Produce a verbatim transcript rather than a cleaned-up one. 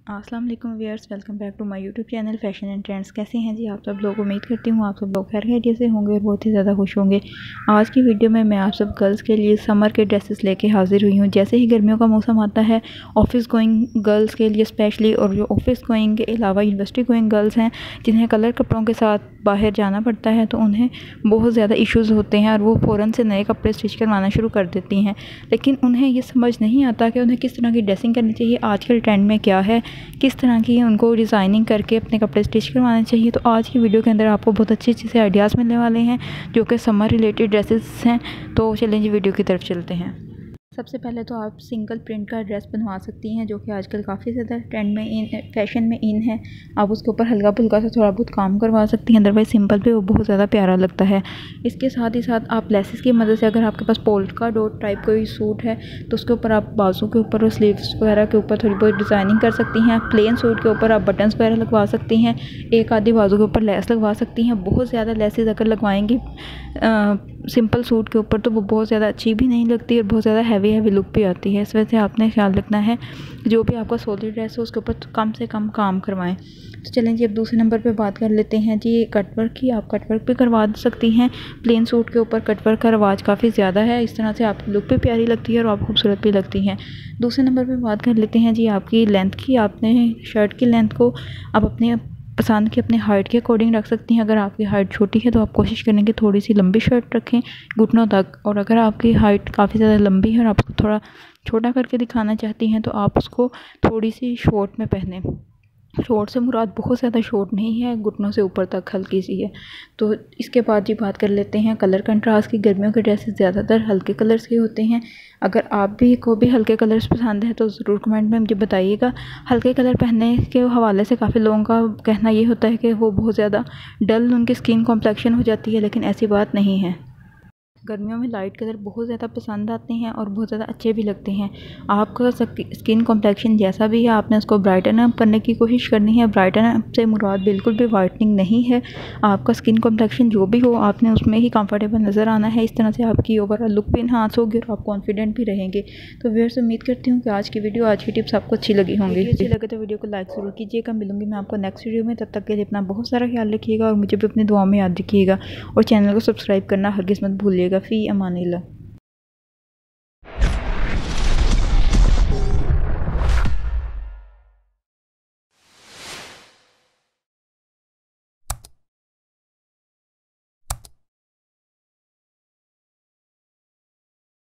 अस्सलाम वालेकुम viewers, welcome back to my YouTube channel fashion and trends. कैसे हैं जी आप सब लोग? उम्मीद करती हूँ आप सब लोग खैर खैरियत से होंगे और बहुत ही ज़्यादा खुश होंगे। आज की वीडियो में मैं आप सब गर्ल्स के लिए समर के ड्रेसेस लेके हाजिर हुई हूँ। जैसे ही गर्मियों का मौसम आता है, ऑफिस गोइंग गर्ल्स के लिए स्पेशली, और जो ऑफिस गोइंग के अलावा यूनिवर्सिटी गोइंग गर्ल्स हैं जिन्हें कलर कपड़ों के साथ बाहर जाना पड़ता है, तो उन्हें बहुत ज़्यादा इश्यूज़ होते हैं और वो फ़ौरन से नए कपड़े स्टिच करवाना शुरू कर देती हैं। लेकिन उन्हें ये समझ नहीं आता कि उन्हें किस तरह की ड्रेसिंग करनी चाहिए, आजकल ट्रेंड में क्या है, किस तरह की उनको डिज़ाइनिंग करके अपने कपड़े स्टिच करवाने चाहिए। तो आज की वीडियो के अंदर आपको बहुत अच्छे अच्छे से आइडियाज़ मिलने वाले हैं जो कि समर रिलेटेड ड्रेसेस हैं। तो चलें जी वीडियो की तरफ चलते हैं। सबसे पहले तो आप सिंगल प्रिंट का ड्रेस बनवा सकती हैं, जो कि आजकल काफ़ी ज़्यादा ट्रेंड में इन फैशन में इन है। आप उसके ऊपर हल्का फुल्का सा थोड़ा बहुत काम करवा सकती हैं, अदरवाइज़ सिंपल पे वो बहुत ज़्यादा प्यारा लगता है। इसके साथ ही साथ आप लेसेस की मदद से, अगर आपके पास पोल्का डॉट टाइप कोई सूट है तो उसके ऊपर आप बाजू के ऊपर और स्लीव्स वगैरह के ऊपर थोड़ी बहुत डिज़ाइनिंग कर सकती हैं। प्लेन सूट के ऊपर आप बटन्स वगैरह लगवा सकती हैं, एक आधी बाजू के ऊपर लेस लगवा सकती हैं। बहुत ज़्यादा लेसेस अगर लगवाएंगी सिंपल सूट के ऊपर तो वो बहुत ज़्यादा अच्छी भी नहीं लगती और बहुत ज़्यादा हैवी हैवी लुक भी आती है। इस वजह से आपने ख्याल रखना है जो भी आपका सॉलिड ड्रेस है उसके ऊपर कम से कम काम करवाएं। तो चलें जी अब दूसरे नंबर पे बात कर लेते हैं जी कटवर्क की। आप कटवर्क भी करवा सकती हैं। प्लेन सूट के ऊपर कटवर्क का रवाज काफ़ी ज़्यादा है, इस तरह से आपकी लुक भी प्यारी लगती है और आप खूबसूरत भी लगती हैं। दूसरे नंबर पर बात कर लेते हैं जी आपकी लेंथ की। आपने शर्ट की लेंथ को आप अपने पसंद की अपने हाइट के अकॉर्डिंग रख सकती हैं। अगर आपकी हाइट छोटी है तो आप कोशिश करें कि थोड़ी सी लंबी शर्ट रखें घुटनों तक, और अगर आपकी हाइट काफ़ी ज़्यादा लंबी है और आप उसको थोड़ा छोटा करके दिखाना चाहती हैं तो आप उसको थोड़ी सी शॉर्ट में पहनें। शॉर्ट से मुराद बहुत ज़्यादा शॉर्ट नहीं है, घुटनों से ऊपर तक हल्की सी है। तो इसके बाद जी बात कर लेते हैं कलर कंट्रास्ट की। गर्मियों के ड्रेसेस ज़्यादातर हल्के कलर्स के होते हैं। अगर आप भी को भी हल्के कलर्स पसंद है तो ज़रूर कमेंट में मुझे बताइएगा। हल्के कलर पहनने के हवाले से काफ़ी लोगों का कहना ये होता है कि वो बहुत ज़्यादा डल उनकी स्किन कॉम्प्लेक्शन हो जाती है, लेकिन ऐसी बात नहीं है। गर्मियों में लाइट कलर बहुत ज़्यादा पसंद आते हैं और बहुत ज़्यादा अच्छे भी लगते हैं। आपका स्किन कॉम्प्लेक्शन जैसा भी है आपने उसको ब्राइटन अप करने की कोशिश करनी है। ब्राइटन अप से मुराद बिल्कुल भी वाइटनिंग नहीं है। आपका स्किन कॉम्प्लेक्शन जो भी हो आपने उसमें ही कंफर्टेबल नज़र आना है। इस तरह से आपकी ओवरऑल लुक भी इन्हांस होगी और आप कॉन्फिडेंट भी रहेंगे। तो व्यूअर्स उम्मीद करती हूँ कि आज की वीडियो आज की टिप्स आपको अच्छी लगी होंगी। अच्छी लगे तो वीडियो को लाइक ज़रूर कीजिएगा। मिलूंगी मैं आपको नेक्स्ट वीडियो में, तब तक के लिए अपना बहुत सारा ख्याल रखिएगा और मुझे भी अपनी दुआ में याद रखिएगा और चैनल को सब्सक्राइब करना हरगिज़ मत भूलिएगा। फ़ी अमानिल्लाह।